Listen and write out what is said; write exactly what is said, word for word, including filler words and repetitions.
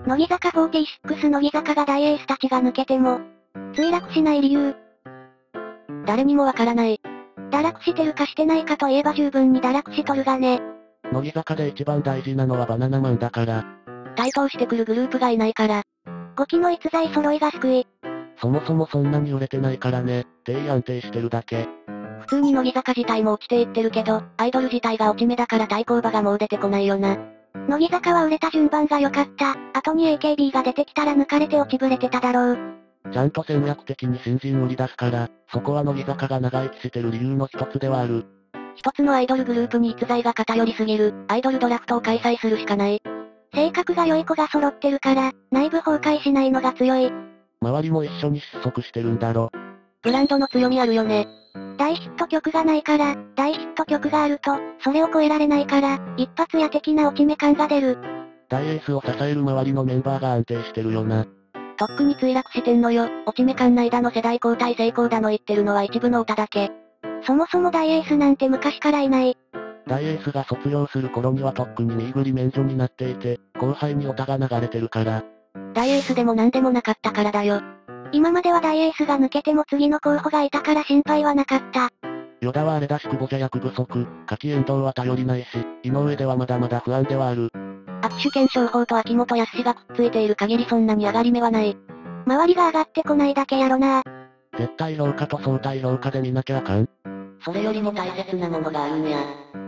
乃木坂フォーティーシックス乃木坂が大エースたちが抜けても、墜落しない理由。 誰にもわからない。 堕落してるかしてないかといえば十分に堕落しとるがね。 乃木坂で一番大事なのはバナナマンだから。 台頭してくるグループがいないから。 ごきの逸材揃いが救い。 そもそもそんなに売れてないからね、定位安定してるだけ。 普通に乃木坂自体も落ちていってるけど、アイドル自体が落ち目だから対抗馬がもう出てこないよな。 乃木坂は売れた順番が良かった。後に エーケービー が出てきたら抜かれて落ちぶれてただろう。 ちゃんと戦略的に新人売り出すから、そこは乃木坂が長生きしてる理由の一つではある。 一つのアイドルグループに逸材が偏りすぎる、アイドルドラフトを開催するしかない。 性格が良い子が揃ってるから、内部崩壊しないのが強い。 周りも一緒に失速してるんだろ。 ブランドの強みあるよね。 大ヒット曲がないから、大ヒット曲があると、それを超えられないから、一発屋的な落ち目感が出る。 大エースを支える周りのメンバーが安定してるよな。 とっくに墜落してんのよ。落ち目感ないだの世代交代成功だの言ってるのは一部の歌だけ。 そもそも大エースなんて昔からいない。 大エースが卒業する頃にはとっくにミーグリ免除になっていて、後輩にオタが流れてるから。 大エースでも何でもなかったからだよ。 今までは大エースが抜けても次の候補がいたから心配はなかった。 与田はあれだし久保じゃ役不足、柿遠藤は頼りないし、井上ではまだまだ不安ではある。 握手券商法と秋元康がくっついている限りそんなに上がり目はない。 周りが上がってこないだけやろな。 絶対評価と相対評価で見なきゃあかん。 それよりも大切なものがあるんや。